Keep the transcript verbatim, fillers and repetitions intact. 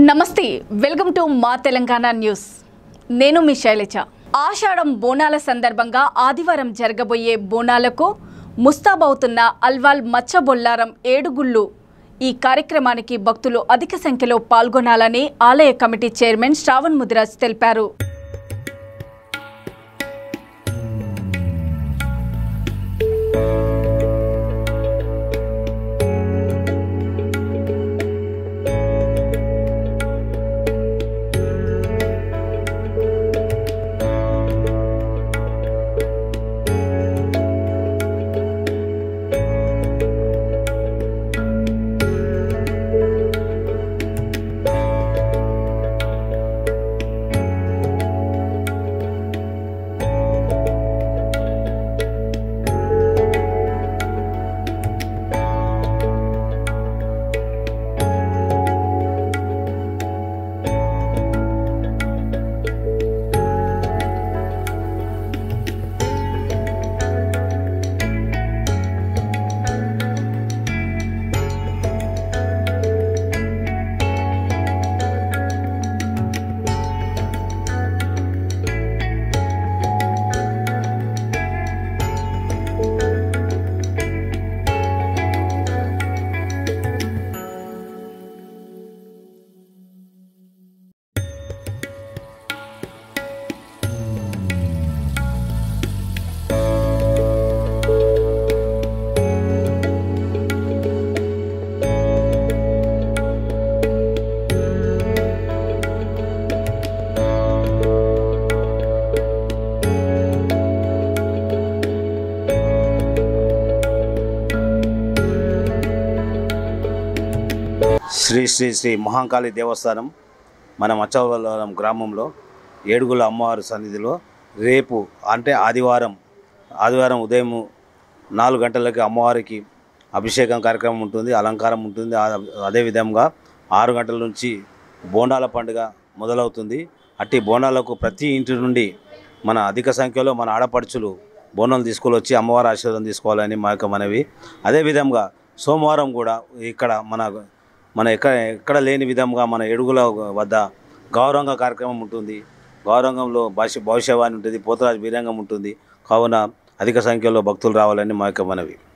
నమస్తే, welcome to మా Telangana news. నేను మీ శైలజ. ఆషాఢం బోనాల సందర్భంగా ఆదివారం జరగబోయే బోనాలకు ముస్తాబవుతున్న అల్వాల్ మచ్చబొల్లారం ఏడుగుళ్ళు ఈ కార్యక్రమానికి భక్తులు అధిక సంఖ్యలో పాల్గొనాలని ఆలయ కమిటీ చైర్మన్ శ్రావణ్ ముదిరాజ్ తెలిపారు. శ్రీ శ్రీ శ్రీ మహాకాళి దేవస్థానం మన మచ్చవరం గ్రామంలో ఏడుగుల అమ్మవారి సన్నిధిలో రేపు అంటే ఆదివారం ఆదివారం ఉదయం నాలుగు గంటలకి అమ్మవారికి అభిషేకం కార్యక్రమం ఉంటుంది, అలంకారం ఉంటుంది. అదేవిధంగా ఆరు గంటల నుంచి బోనాల పండుగ మొదలవుతుంది. అట్టి బోనాలకు ప్రతి ఇంటి నుండి మన అధిక సంఖ్యలో మన ఆడపడుచులు బోనాలు తీసుకొని వచ్చి అమ్మవారి ఆశీర్వాదం తీసుకోవాలని మా యొక్క మనవి. అదేవిధంగా సోమవారం కూడా ఇక్కడ మన మన ఎక్కడ ఎక్కడ లేని విధంగా మన ఏడుగుల వద్ద గౌరంగ కార్యక్రమం ఉంటుంది. గౌరంగంలో భాష భవిష్యవాణి ఉంటుంది, పోతరాజు వీరంగం ఉంటుంది. కావున అధిక సంఖ్యలో భక్తులు రావాలని మా యొక్క మనవి.